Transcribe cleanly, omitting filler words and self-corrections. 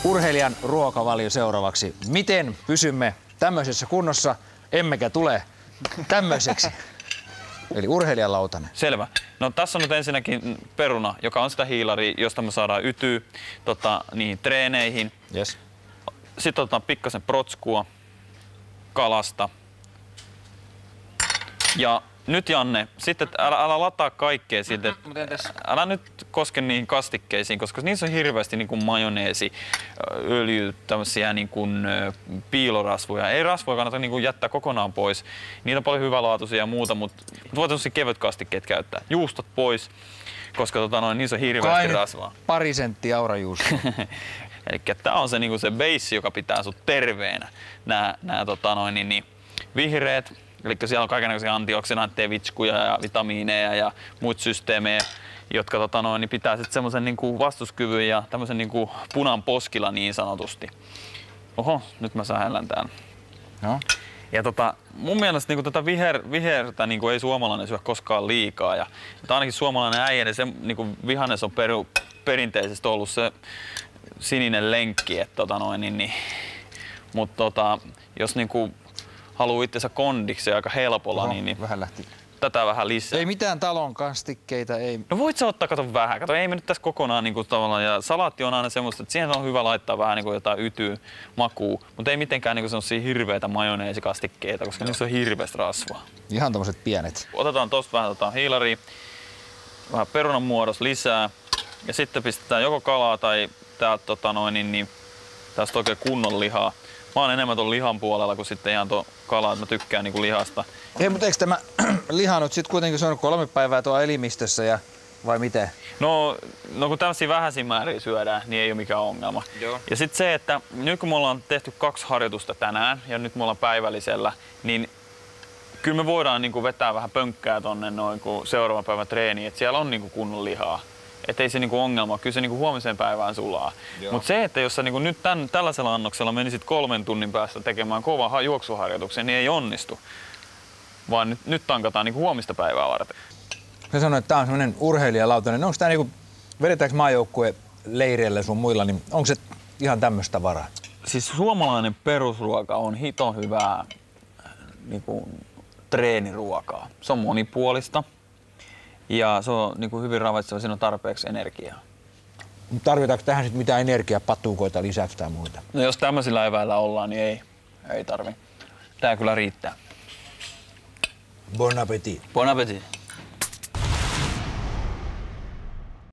Urheilijan ruokavalio seuraavaksi. Miten pysymme tämmöisessä kunnossa, emmekä tule tämmöiseksi? Eli urheilijan lautanen. Selvä. No tässä on nyt ensinnäkin peruna, joka on sitä hiilaria, josta me saadaan ytyä niihin treeneihin. Yes. Sitten otetaan pikkasen protskua kalasta. Ja nyt Janne, sitten älä lataa kaikkea siitä, älä nyt koske niihin kastikkeisiin, koska niissä on hirveästi niin kuin majoneesi, öljy, tämmöisiä niin kuin piilorasvoja. Ei rasvoja kannata niin kuin jättää kokonaan pois. Niitä on paljon hyvälaatuisia ja muuta, mutta voit tämmöisiä kevyt kastikkeet käyttää. Juustot pois, koska niissä on hirveästi rasvaa. Pari senttiä aurajuustoa. Eli tää on se, niin kuin se base, joka pitää sut terveenä. Nää vihreät. Eli siellä on kaikenlaisia antioksidantteja, vitskuja ja vitamiineja ja muita systeemejä, jotka pitää sitten semmoisen niinku vastuskyvyn ja tämmöisen niinku punan poskilla niin sanotusti. Oho, nyt mä sähällän täällä. No. Ja mun mielestä niinku tätä vihertä niinku ei suomalainen syö koskaan liikaa. Ja ainakin suomalainen äijä, niin se niinku vihannes on perinteisesti ollut se sininen lenkki. Mutta jos niinku haluaa itsensä kondiksi aika helpolla, niin vähän lähti. Tätä vähän lisää. Ei mitään talon kastikkeita, ei. No voit sä ottaa, kato vähän. Kato, ei me nyt tässä kokonaan niinku tavallaan. Ja salaatti on aina semmoista, että siihen on hyvä laittaa vähän niinku jotain ytyä, makua, mutta ei mitenkään niinku semmosia hirveitä majoneesikastikkeita, koska niissä on hirveästi rasvaa. Ihan tommoset pienet. Otetaan tosta vähän hiilaria, vähän perunan muodossa lisää ja sitten pistetään joko kalaa tai täältä tästä oikein kunnon lihaa. Mä oon enemmän ton lihan puolella kuin sitten ihan tuon kalaa, että mä tykkään niinku lihasta. Hei, mutta eikö tämä liha nyt sit kuitenkin se on 3 päivää tuolla elimistössä ja vai miten? No kun tämmöisiä vähäisiä määriä syödään, niin ei ole mikään ongelma. Joo. Ja sitten se, että nyt kun me ollaan tehty 2 harjoitusta tänään ja nyt me ollaan päivällisellä, niin kyllä me voidaan niinku vetää vähän pönkkää tonne noin seuraavan päivän treeniin, että siellä on niinku kunnon lihaa. Että ei se niinku ongelma, kyllä se niinku huomiseen päivään sulaa. Mutta se, että jos sä niinku nyt tällaisella annoksella menisit 3 tunnin päästä tekemään kovaa juoksuharjoituksen, niin ei onnistu. Vaan nyt tankataan niinku huomista päivää varten. Sä sanoit, että tää on semmonen urheilijalautanen. Onko tää niinku, vedetäänkö maajoukkue leireillä sun muilla, niin onko se ihan tämmöistä tavaraa? Siis suomalainen perusruoka on hiton hyvää niinku treeniruokaa. Se on monipuolista. Ja se on niin kuin hyvin ravitseva, siinä on tarpeeksi energiaa. Tarvitaanko tähän sitten mitään energiapatukoita lisäksi tai muuta? No jos tämmöisillä eväillä ollaan, niin ei tarvi. Tää kyllä riittää. Bon appétit. Bon appétit.